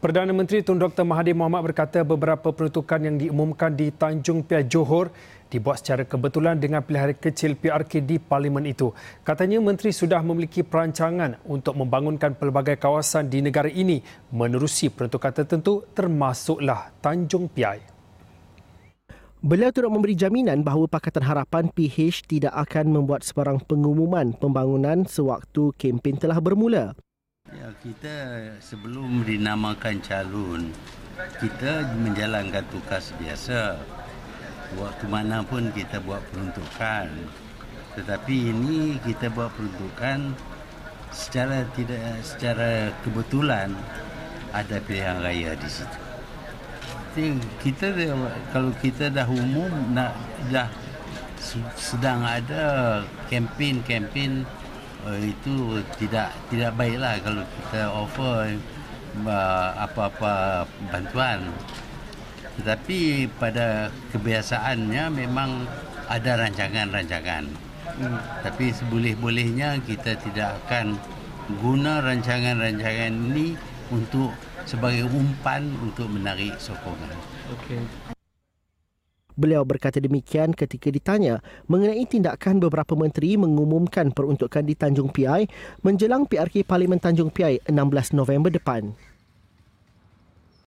Perdana Menteri Tun Dr. Mahathir Mohamad berkata beberapa peruntukan yang diumumkan di Tanjung Piai Johor dibuat secara kebetulan dengan pilihan kecil PRK di Parlimen itu. Katanya menteri sudah memiliki perancangan untuk membangunkan pelbagai kawasan di negara ini menerusi peruntukan tertentu termasuklah Tanjung Piai. Beliau turut memberi jaminan bahawa Pakatan Harapan PH tidak akan membuat sebarang pengumuman pembangunan sewaktu kempen telah bermula. Ya, kita sebelum dinamakan calon, kita menjalankan tugas biasa. Waktu mana pun kita buat peruntukan. Tetapi ini kita buat peruntukan secara kebetulan ada pilihan raya di situ. Kalau kita dah umum dah sedang ada kempen itu tidak baiklah kalau kita offer apa-apa bantuan. Tetapi pada kebiasaannya memang ada rancangan-rancangan. Tapi seboleh-bolehnya kita tidak akan guna rancangan-rancangan ini untuk sebagai umpan untuk menarik sokongan. Okey. Beliau berkata demikian ketika ditanya mengenai tindakan beberapa menteri mengumumkan peruntukan di Tanjung Piai menjelang PRK Parlimen Tanjung Piai 16 November depan.